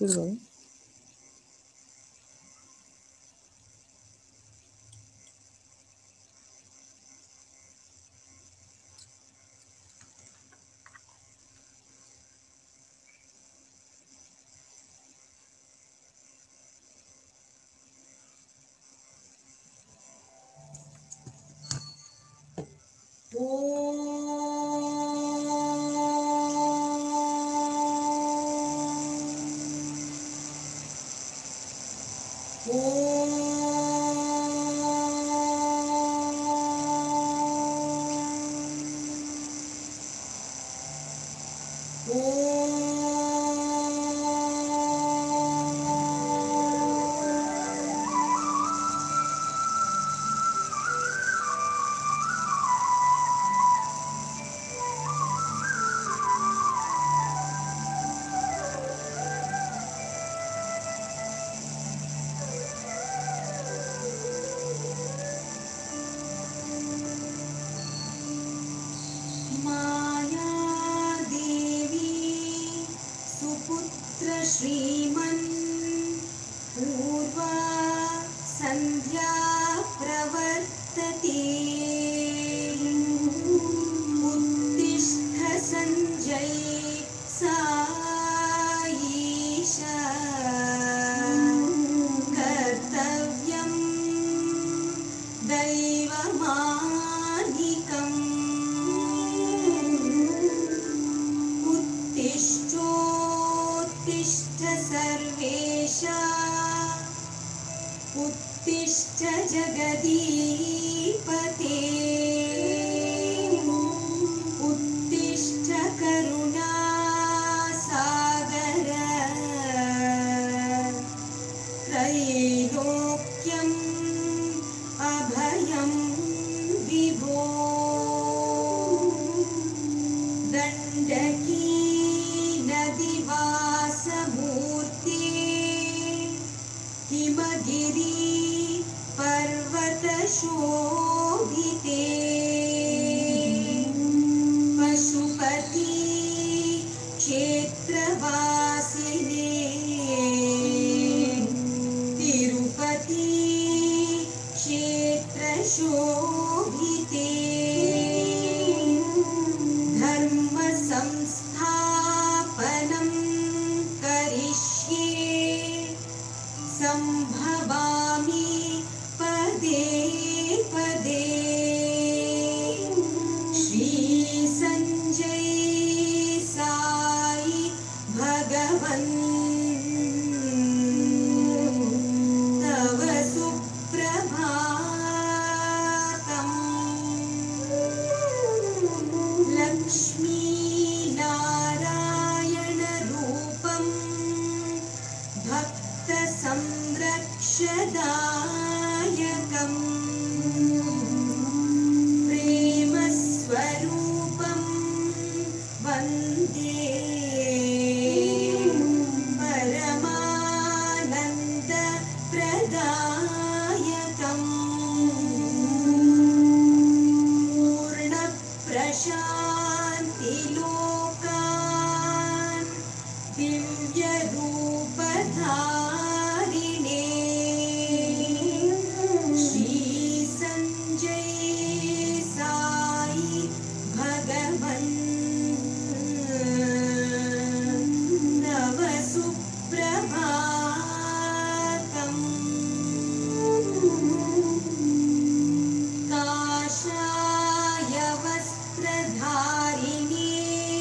शुरू करें। श्रीमन् पूर्वा संध्या प्रवर्तते उत्तिष्ठ संजय साईशा कर्तव्यं दैवमानिकम् उत्तिष्ठ सर्वेशा उत्तिष्ठ जगदीपते उत्तिष्ठ करुणासागर त्रैलोक्यम् अभयं विभो दण्डकी नदीवासमूर्ति हिमगिरि पर्वतशोभिते पशुपति क्षेत्रवासिने तिरुपति क्षेत्रशोभिते धर्म संस्थापनं करिष्ये संभवामि पदे पदे श्री संजय साई भगवन् तव सुप्रभातम् लक्ष्मी नारायण रूपं भक्त संरक्षदायकम् प्रेम स्वरूपं वन्दे परमानन्द प्रदायकम् पूर्ण प्रशान्ति लोकान् दिव्य रूपधारिणे श्री संजय साई भगवन् नव सुप्रभातम् काषाय वस्त्रधारिणे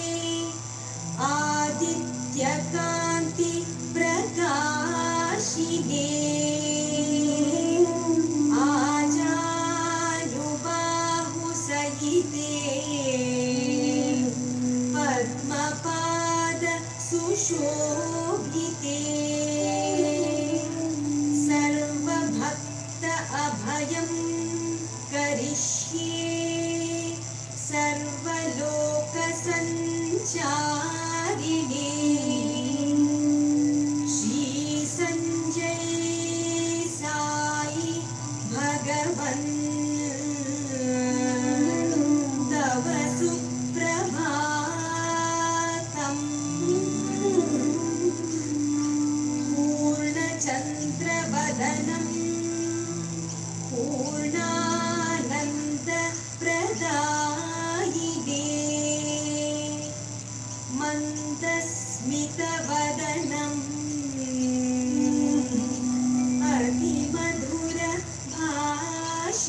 आदित्यकान्ति प्रकाशिने आजानुबाहुसहिते पद्मपाद सुशोभिते सर्वभक्त अभयं करिष्ये सर्वलोक संचारिणे श्री संजय साई भगवन् तव सुप्रभातम्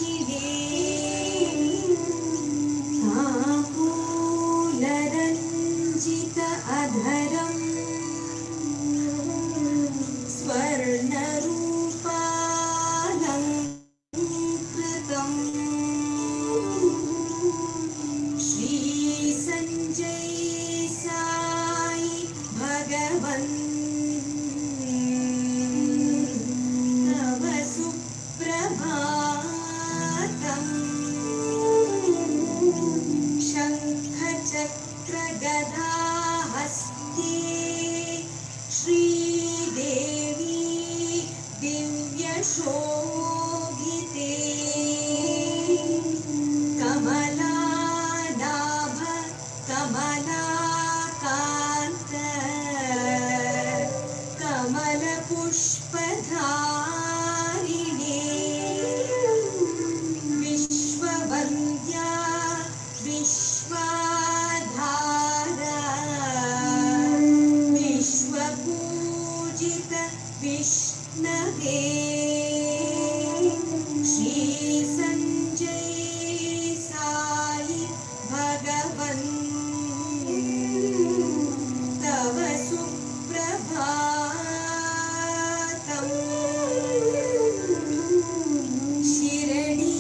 ताम्बूलरञ्जित अधरम् स्वर्णरूपालङ्कृतम् श्रीसञ्जय साई भगवन् तव सुप्रभातम् शङ्खचक्रगदाहस्ते श्रीदेवी दिव्यशोभिते कमलानाभ कमलाकान्त कमलपुष्पधारिणे विश्ववन्द्या विश्वाधारा विश्वपूजित विष्णवे श्रीसञ्जय साई भगवन् तव सुप्रभातम् शिरडी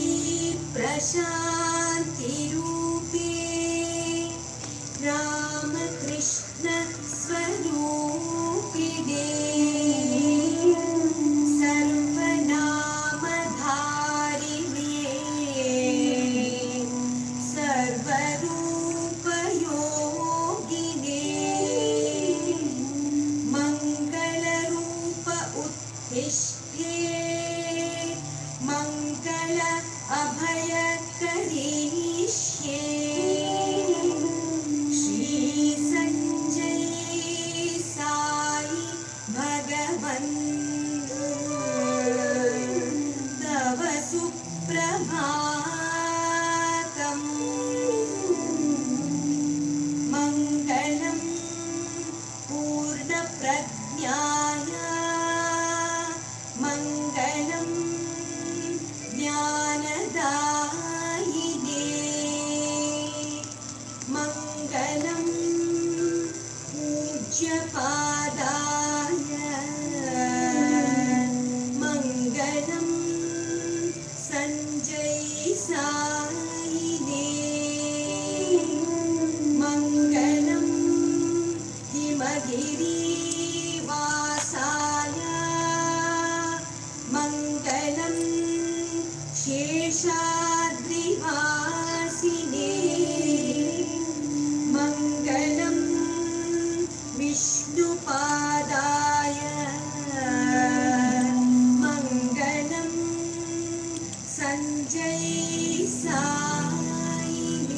प्रशान्तिरूपे रामकृष्ण स्वरूपिणे सर्वनामधारिणे सर्वरूपयोगिने मङ्गलरूप उत्तिष्ठे मङ्गल अभयकरिष्ये श्रीसञ्जय साई भगवन् तव सुप्रभातम् मङ्गलं पूर्णप्रज्ञाय मङ्गलं ज्ञानदायिने मङ्गलं पूज्यपादाय मङ्गलं सञ्जय साईने मङ्गलं हिमगिरिवासाय मङ्गलं शेषाद्रिवासिने मङ्गलं विष्णुपादाय मङ्गलं सञ्जय साईने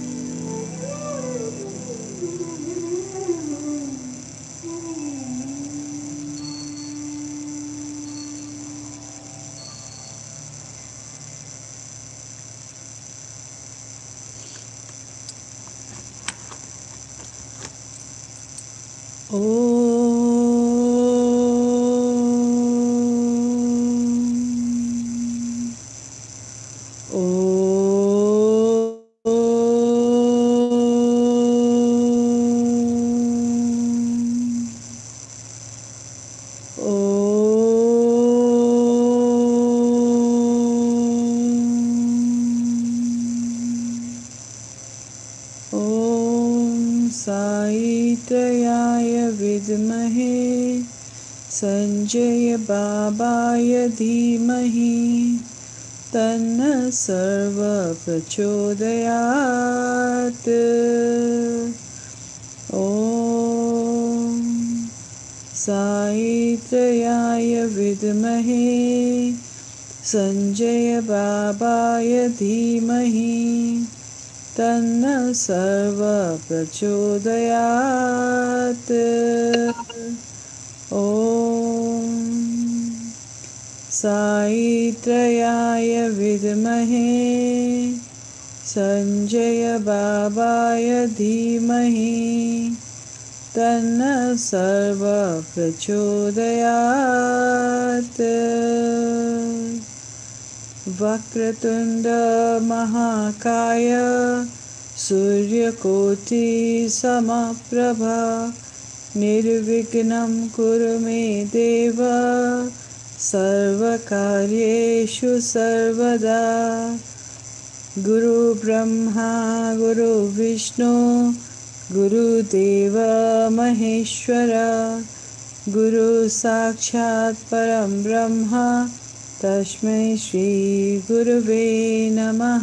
साईत्र्याय विद्महे संजय बाबाय धीमहि तन्नः सर्वः प्रचोदयात्। ॐ साईत्र्याय विद्महे संजय बाबाय धीमहि तन्नः सर्वः प्रचोदयात्। ॐ साईत्र्याय विद्महे संजय बाबाय धीमहि तन्नः सर्वः प्रचोदयात्। वक्रतुंड महाकाय सूर्यकोटि समप्रभा निर्विघ्नं कुरु मे देव सर्वकार्येषु सर्वदा। गुरु ब्रह्मा गुरु विष्णु गुरुदेव महेश्वरा गुरु साक्षात् परं ब्रह्म तस्मै श्री गुरुवे नमः।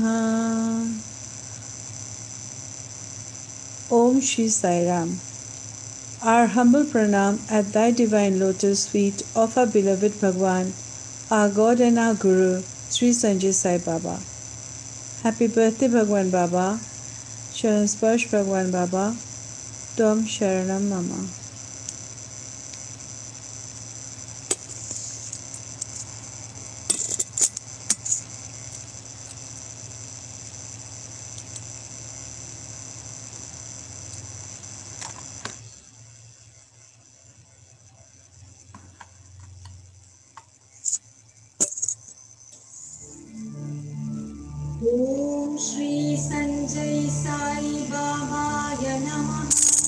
Om Shri Sai Ram. Our humble pranam at thy divine lotus feet of our beloved Bhagwan, our God and our Guru, Sri Sanjay Sai Baba. Happy birthday Bhagwan Baba. Sharan Sparsh Bhagwan Baba. Tom Sharanam Mama. ॐ श्री संजय साई बाबाय नमः।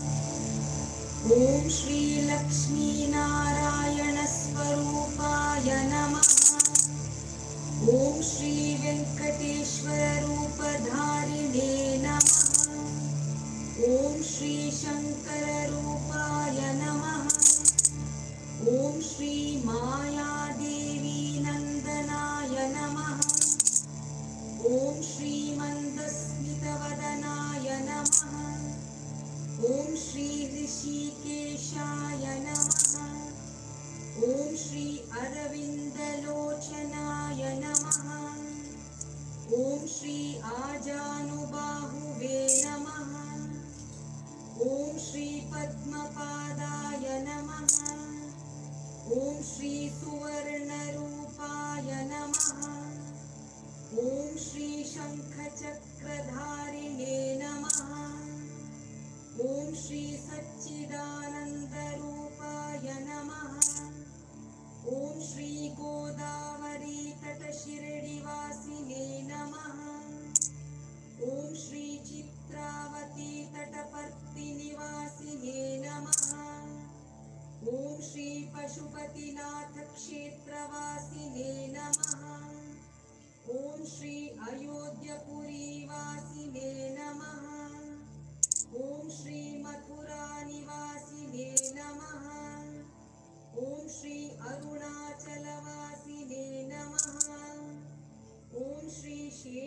ॐ श्री लक्ष्मी नारायण स्वरूपाय नमः। ॐ श्री वेंकटेश्वर रूपधारिणे नमः। ॐ श्री शंकर रूपाय नमः। ॐ श्री माया देवी नंदनाय नमः। ॐ श्री मंदस्मितवदनाय नमः। ॐ श्री ऋषिकेशाय नमः। ॐ श्री अरविन्दलोचनाय नमः। ॐ श्री आजानुबाहुवे नमः। ॐ श्री पद्मपादाय नमः। ॐ श्री सुवर्णरूपाय नमः। ॐ श्री शङ्खचक्रधारिणे नमः। ॐ श्री सच्चिदानन्दरूपाय नमः। ॐ श्री गोदावरी तटशिरडिवासिने नमः। ॐ श्री चित्रावती तटपर्तिनिवासिने नमः। ॐ श्री पशुपतिनाथ क्षेत्रवासिने नमः। ॐ श्री अयोध्यपुरी वासिने नमः। ॐ श्री मथुरा निवासिने नमः। ॐ श्री अरुणाचलवासिने नमः। ॐ श्री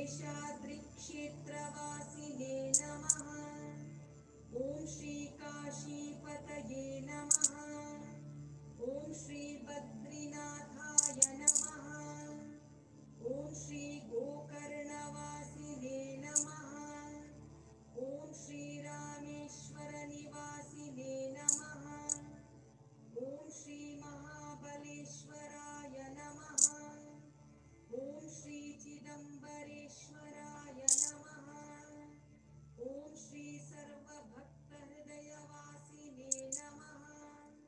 शेषाद्रिक्षेत्रवासिने नमः। ॐ श्री काशीपतये नमः। ॐ श्री बद्रीनाथाय नमः। ॐ श्री गोकर्णवासिने नमः। ॐ श्री रामेश्वर निवासिने नमः। ॐ श्री महाबलेश्वराय नमः। ॐ श्री चिदम्बरेश्वराय नमः। ॐ श्री सर्वभक्तहृदयवासिने नमः।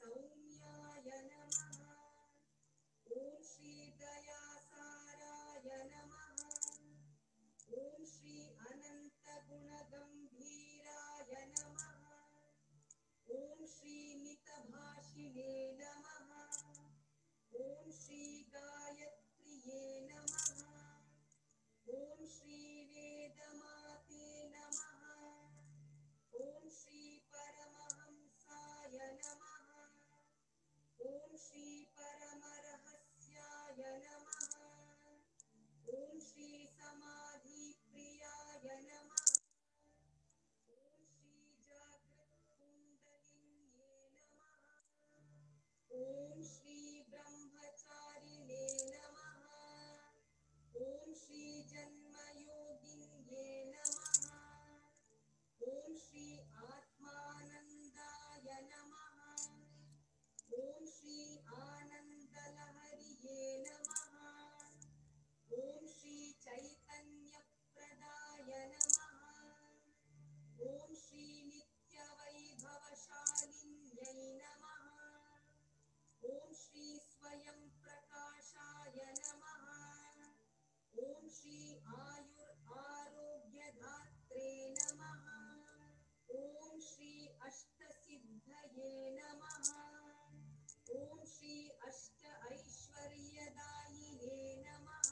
सौम्याय नमः ॐ श्री दयासाराय नमः ॐ श्री अनन्तगुणगम्भीराय नमः ॐ श्री मितभाषिणे नमः ॐ श्री गायत्र्ये नमः ॐ श्री वेदमाते नमः ॐ श्री परमहंसाय नमः ॐ श्री परमरहस्याय नमः ॐ श्री समाधिप्रियाय नमः ॐ श्री जागृत्कुण्डलिन्ये नमः ॐ श्री ब्रह्मचारिणे नमः ॐ श्री जन्मयोगिन्ये नमः ॐ श्री आत्मानन्दाय नमः ॐ श्री आनन्दलहर्ये नमः ॐ श्री चैतन्यप्रदाय नमः ॐ श्री नित्यवैभवशालिन्यै नमः ॐ श्री स्वयं प्रकाशाय नमः ॐ श्री आयुरारोग्यदात्रे नमः ॐ श्री अष्टसिद्धये नमः ॐ श्री अष्ट ऐश्वर्यदायिने नमः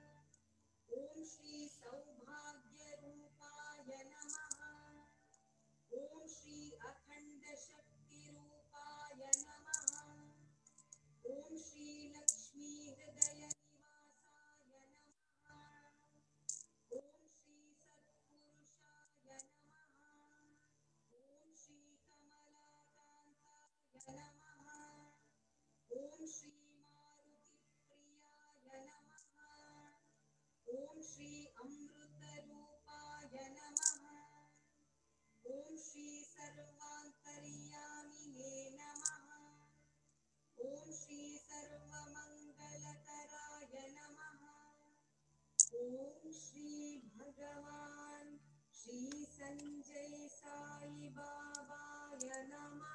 ॐ श्री सौभाग्यरूपाय नमः ॐ श्री अखण्डशक्तिरूपाय नमः ॐ श्री लक्ष्मीहृदयनिवासाय नमः ॐ श्री सत्पुरुषाय नमः ॐ श्री कमलाकान्ताय नमः ॐ श्री मारुतिप्रियाय नमः ॐ श्री अमृतरूपाय नमः ॐ श्री सर्वान्तर्यामिने नमः ॐ श्री सर्वमङ्गलकराय नमः ॐ श्री भगवान् श्री संजय साई बाबाय नमः।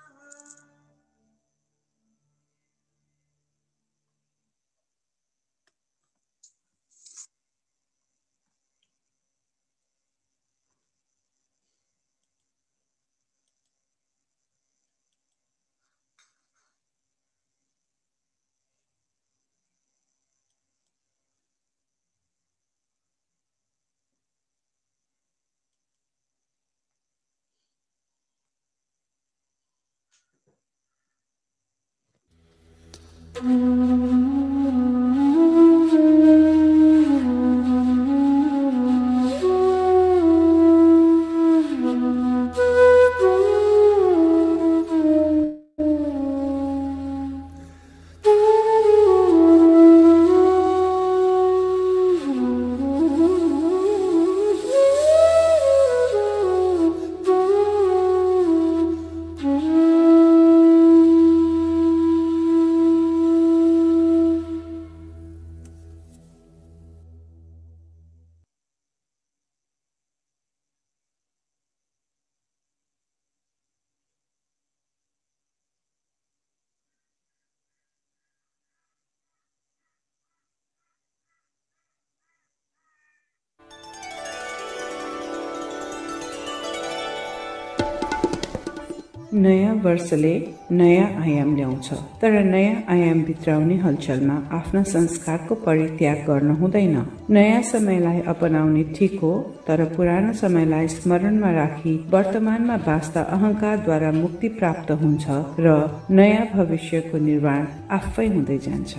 नयाँ वर्षले नयाँ आयाम ल्याउँछ, तर नयाँ आयाम भित्राउने हलचलमा आफ्ना संस्कारको परित्याग गर्नु हुँदैन। नयाँ समयलाई अपनाउने ठिक हो, तर पुरानो समयलाई स्मरणमा राखी वर्तमानमा बाँच्दा अहंकारद्वारा मुक्ति प्राप्त हुन्छ र नयाँ भविष्यको निर्माण आफै हुँदै जान्छ।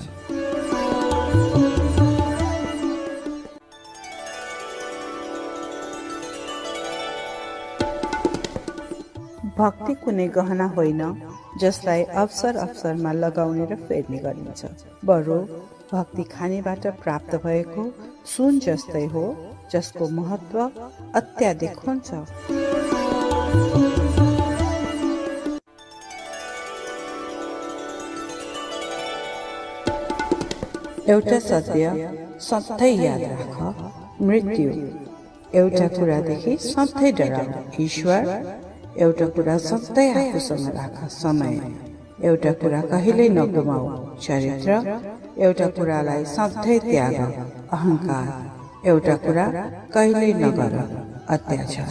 भक्ति कुनै गहना होइन जसलाई अवसर अवसरमा लगाउने र फेर्ने गरिन्छ, बरु भक्ति खानेबाट प्राप्त भएको सुन जस्तै हो, जसको महत्व अत्याधिक हुन्छ। एउटा सत्य सधैँ याद राख, मृत्यु एउटा कुरादेखि सधैँ डराऊ, ईश्वर एउटा कुरा सधैँ आफूसँग राख, समय। एउटा कुरा कहिल्यै नगुमाऊ, चरित्र। एउटा कुरालाई सधैँ त्याग, अहंकार। एउटा कुरा कहिल्यै नगर, अत्याचार।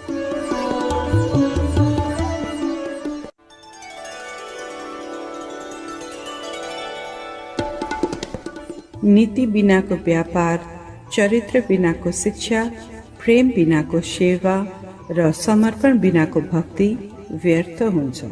नीति बिनाको व्यापार, चरित्र बिनाको शिक्षा, प्रेम बिनाको सेवा र समर्पण बिनाको भक्ति व्यर्थ हुन्छ।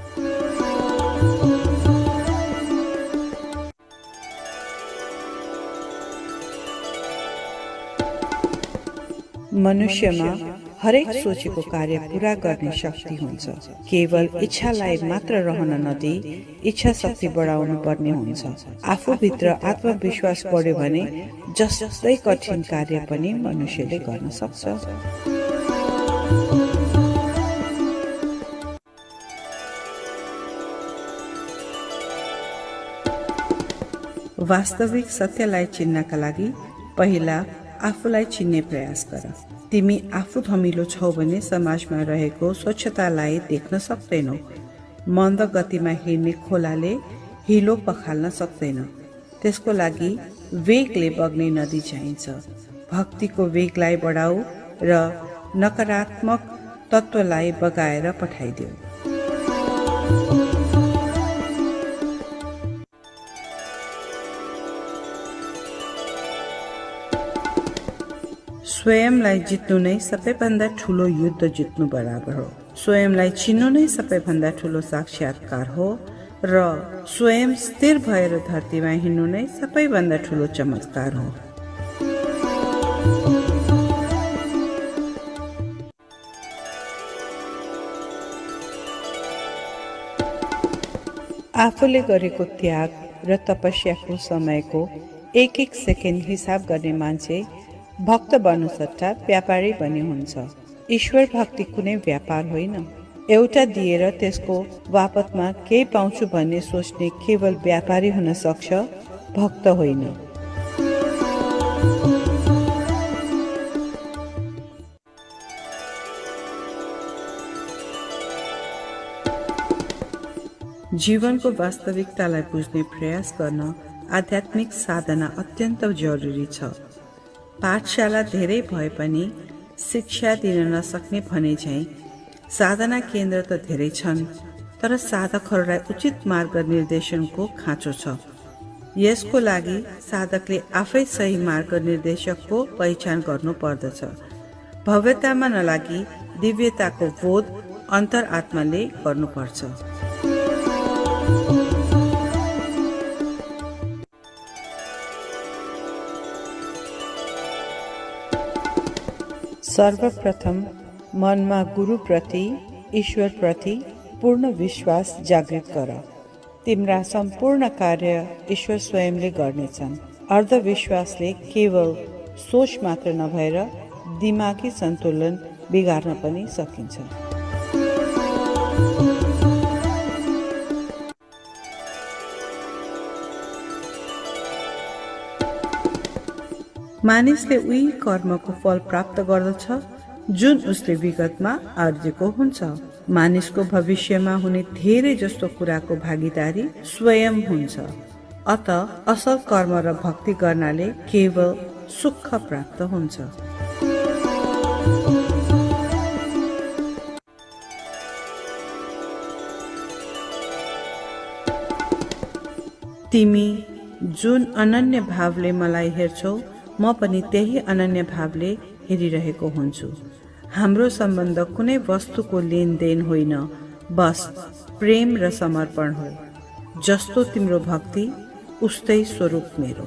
मनुष्यमा हरेक सोचेको कार्य पूरा गर्ने शक्ति हुन्छ। केवल इच्छालाई मात्र रहन नदिई इच्छा शक्ति बढाउनु पर्ने हुन्छ। आफूभित्र आत्मविश्वास बढ्यो भने जस्तै कठिन कार्य पनि मनुष्यले गर्न सक्छ। वास्तविक सत्यलाई चिन्नका लागि पहिला आफूलाई चिन्ने प्रयास गर। तिमी आफू धमिलो छौ भने समाजमा रहेको स्वच्छतालाई देख्न सक्दैनौ। मन्द गतिमा हिँड्ने खोलाले हिलो पखाल्न सक्दैन। त्यसको लागि वेगले बग्ने नदी चाहिन्छ। भक्तिको वेगलाई बढाऊ र नकारात्मक तत्त्वलाई बगाएर पठाइदेऊ। स्वयंलाई जित्नु नै सबैभन्दा ठुलो युद्ध जित्नु बराबर हो। स्वयंलाई चिन्नु नै सबैभन्दा ठुलो साक्षात्कार हो र स्वयं स्थिर भएर धरतीमा हिँड्नु नै सबैभन्दा ठुलो चमत्कार हो। आफूले गरेको त्याग र तपस्याको समयको एक एक सेकेन्ड हिसाब गर्ने मान्छे भक्त बन्नु सट्टा व्यापारी बन्ने हुन्छ। ईश्वर भक्ति कुनै व्यापार होइन। एउटा दिएर त्यसको वापतमा केही पाउँछु भन्ने सोच्ने केवल व्यापारी हुन सक्छ, भक्त होइन। जीवनको वास्तविकतालाई बुझ्ने प्रयास गर्न आध्यात्मिक साधना अत्यन्त जरुरी छ। पाठशाला धेरै भए पनि शिक्षा दिन नसक्ने भने झैं साधना केन्द्र त धेरै छन्, तर साधकहरूलाई उचित मार्ग निर्देशनको खाँचो छ। यसको लागि साधकले आफै सही मार्ग निर्देशकको पहिचान गर्नु पर्दछ। भव्यतामा नलागी दिव्यताको बोध अन्तरात्माले गर्नुपर्छ। सर्वप्रथम मनमा गुरुप्रति, ईश्वरप्रति पूर्ण विश्वास जागृत गर। तिम्रा सम्पूर्ण कार्य ईश्वर स्वयंले गर्नेछन्। अर्धविश्वासले केवल सोच मात्र नभएर दिमागी सन्तुलन बिगार्न पनि सकिन्छ। मानिसले उही कर्मको फल प्राप्त गर्दछ जुन उसले विगतमा आर्जेको हुन्छ। मानिसको भविष्यमा हुने धेरै जस्तो कुराको भागीदारी स्वयं हुन्छ। अत असल कर्म र भक्ति गर्नाले केवल सुख प्राप्त हुन्छ। तिमी जुन अनन्य भावले मलाई हेर्छौ, म पनि त्यही अनन्य भावले हेरिरहेको हुन्छु। हाम्रो सम्बन्ध कुनै वस्तुको लेनदेन होइन, बस प्रेम र समर्पण हो। जस्तो तिम्रो भक्ति उस्तै स्वरूप मेरो।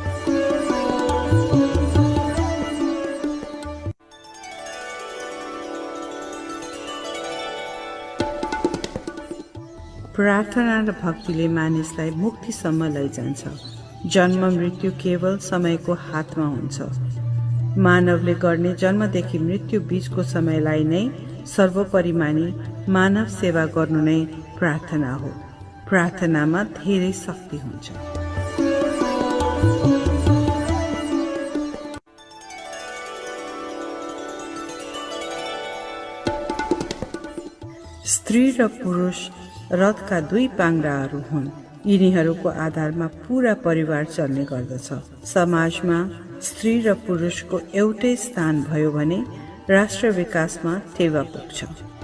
प्रार्थना र भक्तिले मानिसलाई मुक्तिसम्म लैजान्छ। जन्म मृत्यु केवल समयको हातमा हुन्छ। मानवले गर्ने जन्मदेखि मृत्यु बीचको समयलाई नै सर्वोपरि मानी मानव सेवा गर्नु नै प्रार्थना हो। प्रार्थनामा धेरै शक्ति हुन्छ। स्त्री र पुरुष रथका 2 पाङ्ग्राहरू हुन्। यिनीहरूको आधारमा पूरा परिवार चल्ने गर्दछ। समाजमा स्त्री र पुरुषको एउटै स्थान भयो भने राष्ट्र विकासमा टेवा पुग्छ।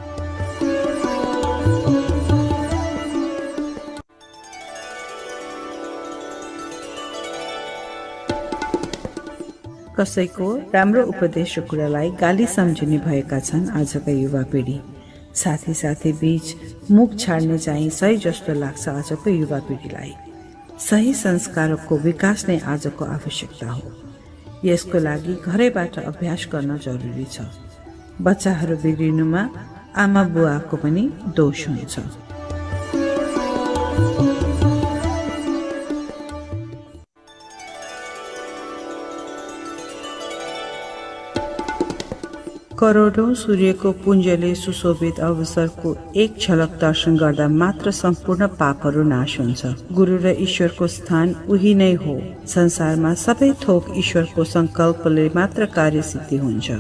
कसैको राम्रो उपदेश र कुरालाई गाली सम्झिने भएका छन् आजका युवा पिँढी। साथी साथी बीच मुख छाड्ने चाहिँ सही जस्तो लाग्छ आजको युवा पिँढीलाई। सही संस्कारको विकास नै आजको आवश्यकता हो। यसको लागि घरैबाट अभ्यास गर्न जरुरी छ। बच्चाहरू बिग्रिनुमा आमा बुवाको पनि दोष हुन्छ। करोडौं सूर्यको पुञ्जले सुशोभित अवसरको एक झलक दर्शन गर्दा मात्र सम्पूर्ण पापहरू नाश हुन्छ। गुरु र ईश्वरको स्थान उही नै हो। संसारमा सबै थोक ईश्वरको संकल्पले मात्र कार्यसिद्धि हुन्छ।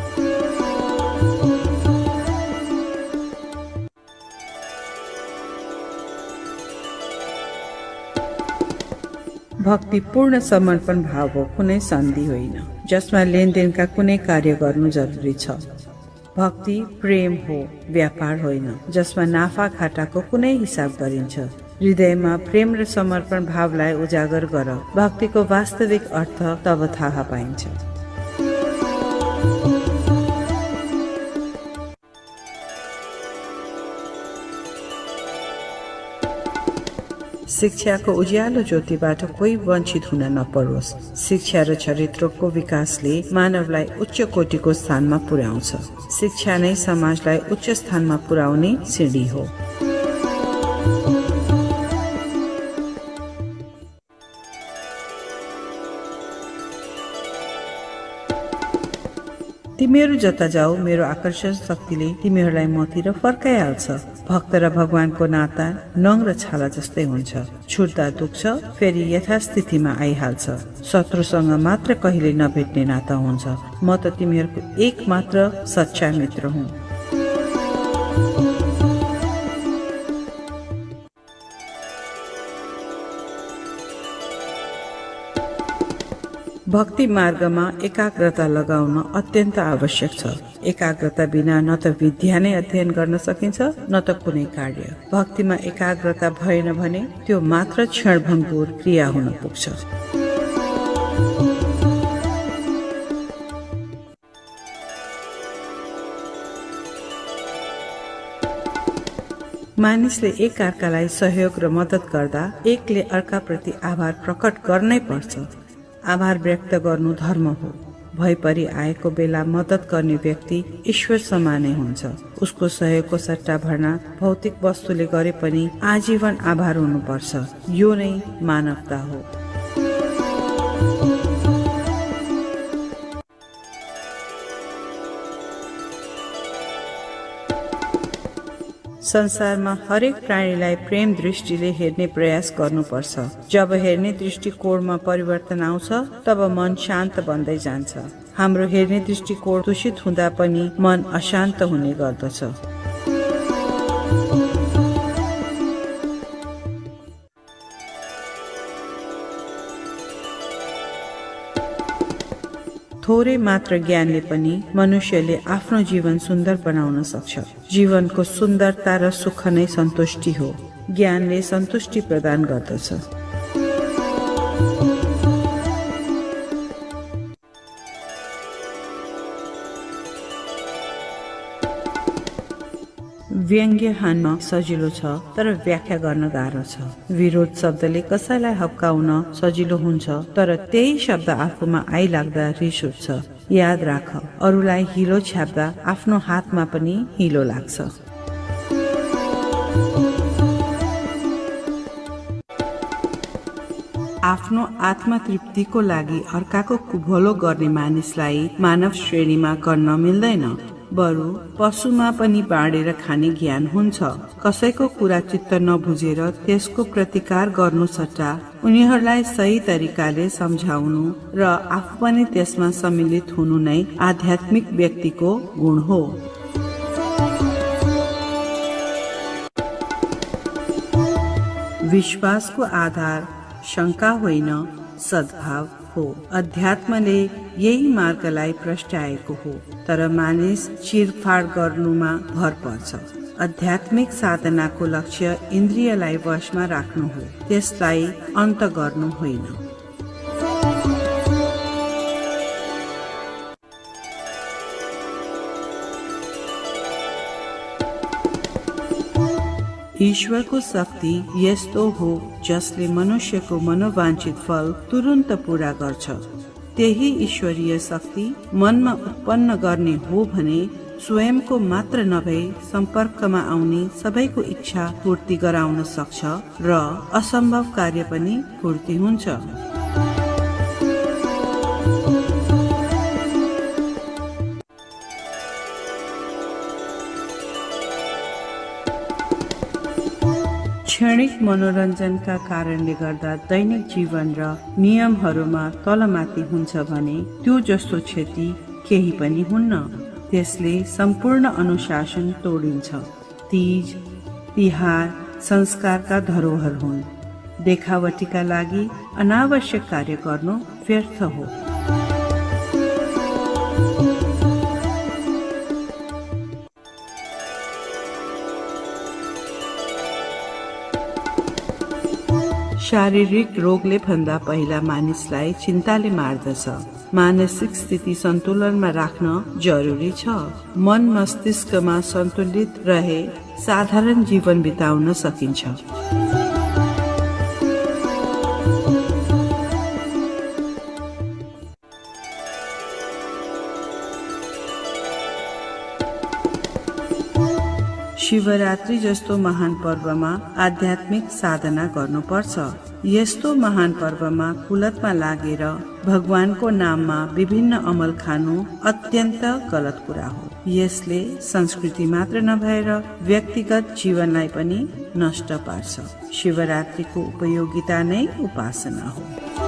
भक्तिपूर्ण समर्पण भाव हो, कुनै सन्धि होइन जसमा लेनदेनका कुनै कार्य गर्नु जरुरी छ। भक्ति प्रेम हो, व्यापार होइन जसमा नाफा घाटाको कुनै हिसाब गरिन्छ। हृदयमा प्रेम र समर्पण भावलाई उजागर गर। भक्तिको वास्तविक अर्थ तब थाहा पाइन्छ। शिक्षाको उज्यालो ज्योतिबाट कोही वञ्चित हुन नपरोस्। शिक्षा र चरित्रको विकासले मानवलाई उच्च कोटिको स्थानमा पुर्याउँछ। शिक्षा नै समाजलाई उच्च स्थानमा पुर्याउने सिडी हो। तिमीहरू जता जाऊ मेरो आकर्षण शक्तिले तिमीहरूलाई मतिर फर्काइहाल्छ। भक्त र भगवानको नाता नङ र छाला जस्तै हुन्छ। छुट्दा दुख्छ, फेरि यथास्थितिमा आइहाल्छ। शत्रुसँग मात्र कहिले नभेट्ने नाता हुन्छ। म त तिमीहरूको एक मात्र सच्चा मित्र हुँ। भक्ति मार्गमा एकाग्रता लगाउन अत्यन्त आवश्यक छ। एकाग्रता बिना न त विद्या नै अध्ययन गर्न सकिन्छ न त कुनै कार्य। भक्तिमा एकाग्रता भएन भने त्यो मात्र क्षणभङ्गुर क्रिया हुन पुग्छ। मानिसले एक अर्कालाई सहयोग र मद्दत गर्दा एकले अर्काप्रति आभार प्रकट गर्नै पर्छ। आभार व्यक्त गर्नु धर्म हो। भइपरि आएको बेला मद्दत गर्ने व्यक्ति ईश्वर समानै हुन्छ। उसको सहयोगको सट्टा भर्ना भौतिक वस्तुले गरे पनि आजीवन आभार हुनुपर्छ। यो नै मानवता हो। संसारमा हरेक प्राणीलाई प्रेम दृष्टिले हेर्ने प्रयास गर्नुपर्छ। जब हेर्ने दृष्टिकोणमा परिवर्तन आउँछ तब मन शान्त बन्दै जान्छ। हाम्रो हेर्ने दृष्टिकोण दूषित हुँदा पनि मन अशान्त हुने गर्दछ। थोरै मात्र ज्ञानले पनि मनुष्यले आफ्नो जीवन सुन्दर बनाउन सक्छ। जीवनको सुन्दरता र सुख नै सन्तुष्टि हो। ज्ञानले सन्तुष्टि प्रदान गर्दछ। व्यङ्ग्य हान्न सजिलो छ तर व्याख्या गर्न गाह्रो छ। विरोध शब्दले कसैलाई हप्काउन सजिलो हुन्छ तर त्यही शब्द आफूमा आइलाग्दा रिस उठ्छ। याद राख, अरूलाई हिलो छ्याप्दा आफ्नो हातमा पनि हिलो लाग्छ। आफ्नो आत्मतृप्तिको लागि अर्काको कुभलो गर्ने मानिसलाई मानव श्रेणीमा गर्न मिल्दैन। बरु पशुमा पनि बाँडेर खाने ज्ञान हुन्छ। कसैको कुरा चित्त नबुझेर त्यसको प्रतिकार गर्नु सट्टा उनीहरूलाई सही तरिकाले सम्झाउनु र आफू पनि त्यसमा सम्मिलित हुनु नै आध्यात्मिक व्यक्तिको गुण हो। विश्वासको आधार शङ्का होइन, सद्भाव हो। अध्यात्मले यही मार्गलाई प्रस्ट्याएको हो, तर मानिस चिरफाड गर्नुमा भर पर्छ। आध्यात्मिक साधनाको लक्ष्य इन्द्रियलाई वशमा राख्नु हो, त्यसलाई अन्त गर्नु होइन। ईश्वरको शक्ति यस्तो हो जसले मनुष्यको मनोवाञ्छित फल तुरुन्त पूरा गर्छ। त्यही ईश्वरीय शक्ति मनमा उत्पन्न गर्ने हो भने स्वयंको मात्र नभई सम्पर्कमा आउने सबैको इच्छा पूर्ति गराउन सक्छ र असम्भव कार्य पनि पूर्ति हुन्छ। क्षणिक मनोरञ्जनका कारणले गर्दा दैनिक जीवन र नियमहरूमा तलमाथि हुन्छ भने त्यो जस्तो क्षति केही पनि हुन्न। त्यसले सम्पूर्ण अनुशासन तोडिन्छ। तीज, तिहार संस्कारका धरोहर हुन्। देखावटीका लागि अनावश्यक कार्य गर्नु व्यर्थ हो। शारीरिक रोगले भन्दा पहिला मानिसलाई चिन्ताले मार्दछ। मानसिक स्थिति सन्तुलनमा राख्न जरुरी छ। मन मस्तिष्कमा सन्तुलित रहे साधारण जीवन बिताउन सकिन्छ। शिवरात्रि जस्तो महान पर्वमा आध्यात्मिक साधना गर्नुपर्छ। यस्तो महान पर्वमा कुलतमा लागेर भगवानको नाममा विभिन्न अमल खानु अत्यन्त गलत कुरा हो। यसले संस्कृति मात्र नभएर व्यक्तिगत जीवनलाई पनि नष्ट पार्छ। शिवरात्रिको उपयोगिता नै उपासना हो।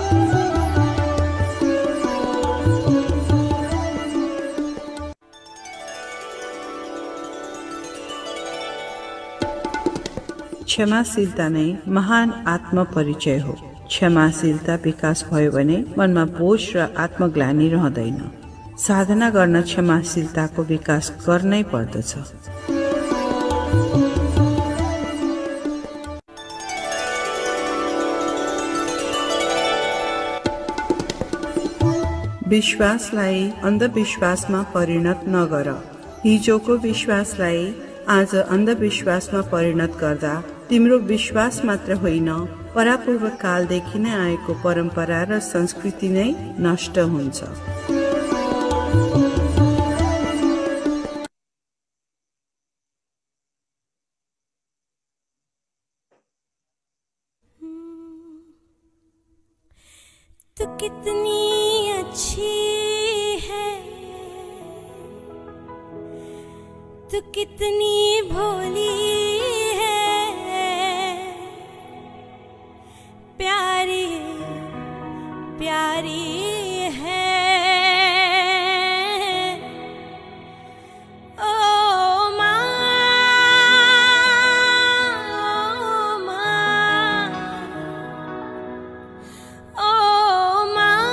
क्षमाशीलता नै महान आत्मपरिचय हो। क्षमाशीलता विकास भयो भने मनमा बोझ र आत्मग्लानि रहँदैन। साधना गर्न क्षमाशीलताको विकास गर्नै पर्दछ। विश्वासलाई अन्धविश्वासमा परिणत नगर। हिजोको विश्वासलाई आज अन्धविश्वासमा परिणत गर्दा तिम्रो विश्वास मात्र होइन, परापूर्व कालदेखि नै आएको परम्परा र संस्कृति नै नष्ट हुन्छ। तू कितनी अच्छी है, तू कितनी भोली है, प्यारी प्यारी है। ओ माँ, ओ माँ,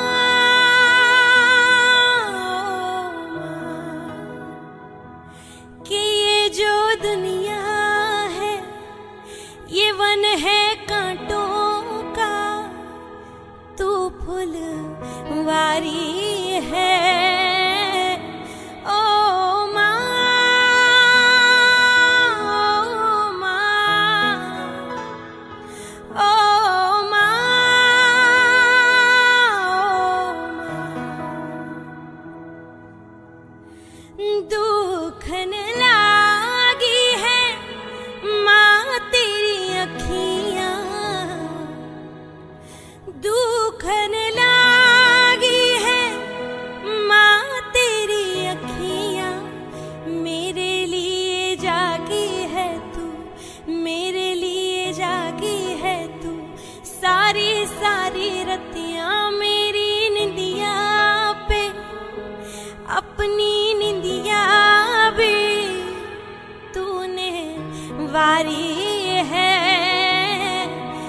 कि ये जो दुनिया है ये वन है कांटों का, तू फुलवारी है। ओ माँ, ओ माँ, ओ माँ, दुखन लागी है माँ तेरी अखियाँ, दुखन लागी है माँ तेरी अखियाँ। मेरे लिए जागी है तू, मेरे लिए जागी है तू। सारी सारी रतियाँ मेरी निंदिया पे, अपनी निंदिया भी तूने वारी है।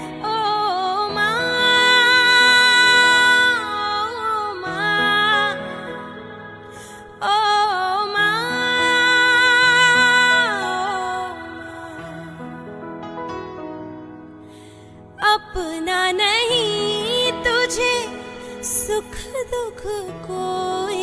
कोई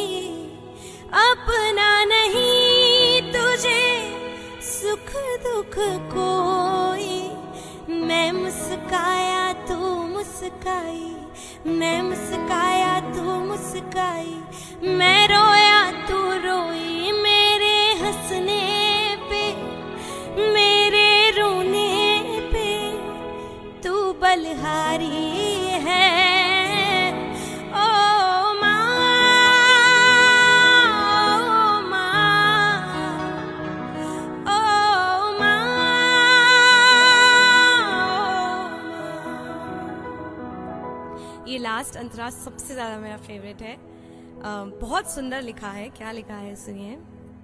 अपना नहीं, तुझे सुख दुख कोई। मैं मुस्काया तू मुस्काई, मैं मुस्काया तू मुस्काई, मैं रोया तू रोई। मेरे हंसने पे मेरे रोने पे तू बलहारी है। ओ माँ, ओ माँ, ओ माँ, ये लास्ट अंतरा सबसे ज्यादा मेरा फेवरेट है। बहुत सुंदर लिखा है। क्या लिखा है सुनिए।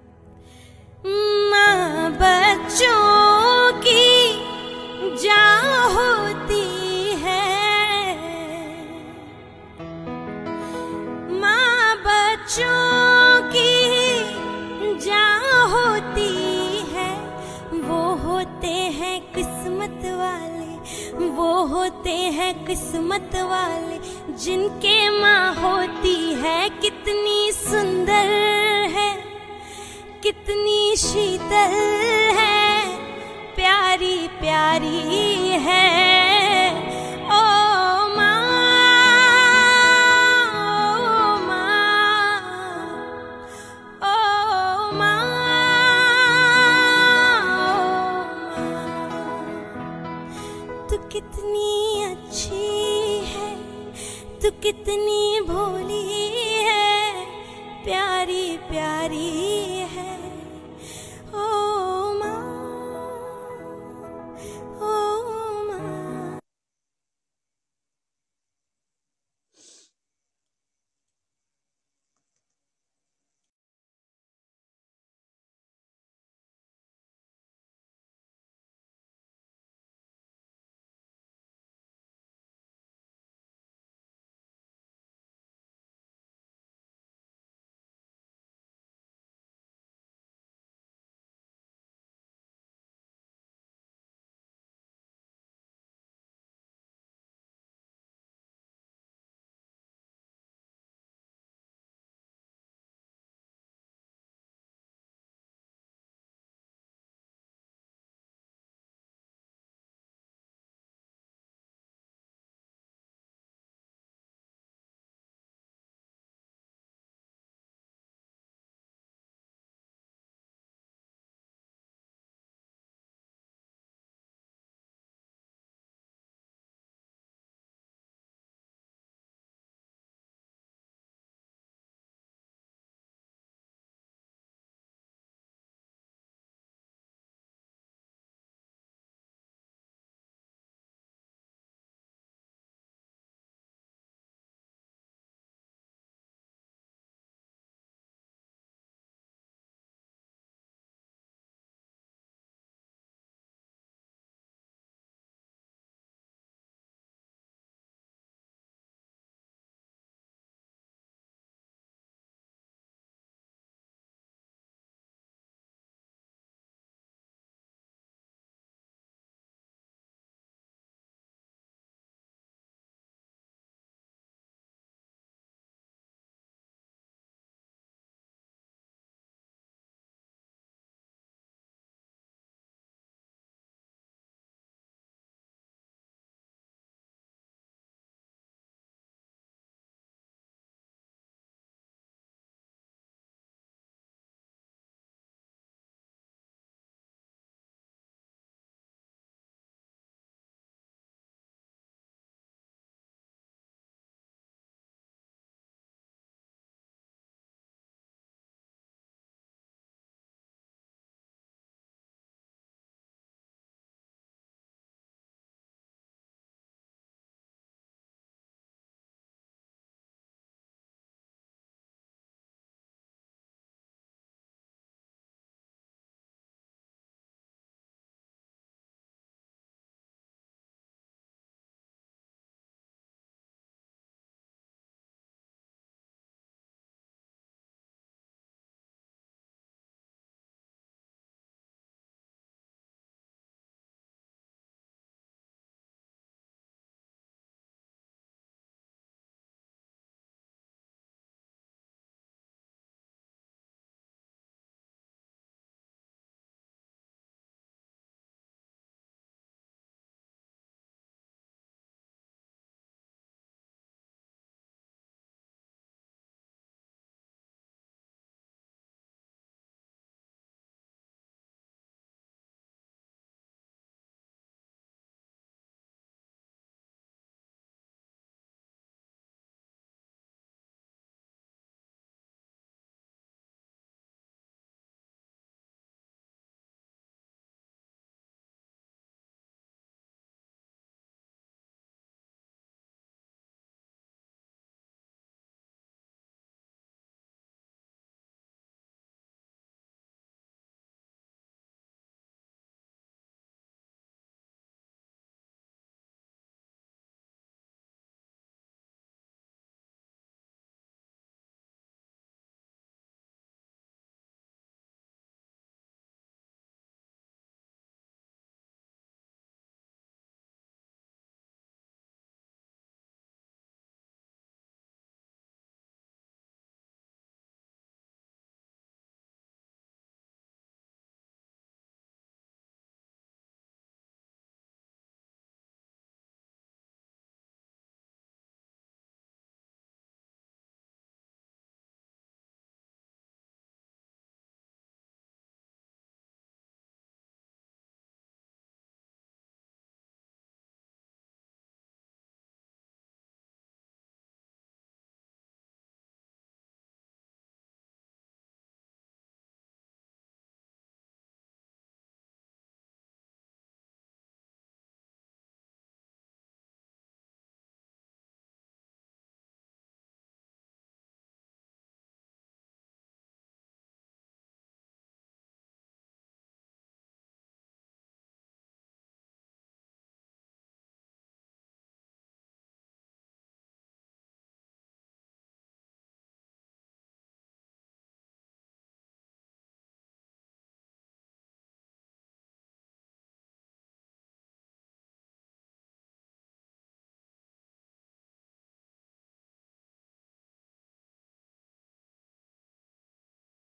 माँ बच्चों की जान होती है, माँ बच्चों की जान होती है। वो होते हैं किस्मत वाले, वो होते हैं किस्मत वाले, जिनके माँ होती है। कितनी सुंदर है, कितनी शीतल है, प्यारी प्यारी है। ओ माँ, ओ माँ, ओ माँ, तू कितनी अच्छी है, तू कितनी भोली है, प्यारी प्यारी है। ओ माँ, ओ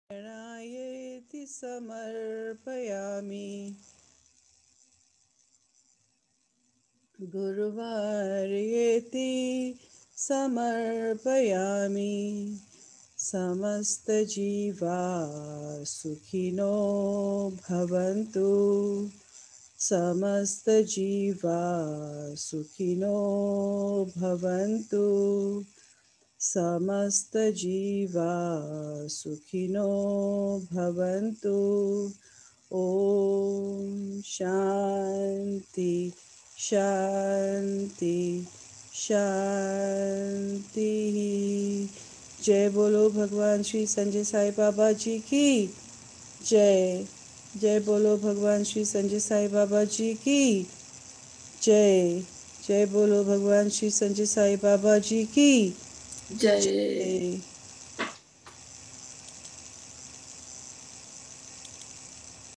नारायणेति समर्पयामि गुरुवार्येति समर्पयामि समस्तजीवा सुखिनो भवन्तु समस्तजीवा सुखिनो भवन्तु समस्तजीवा सुखिनो भवन्तु ॐ शान्ति शान्ति शान्तिः। जय बोलो भगवान श्री संजय साई बाबा जी की जय। जय बोलो भगवान श्री संजय साई बाबा जी की जय। जय बोलो भगवान श्री संजय साई बाबा जी की जय। जय।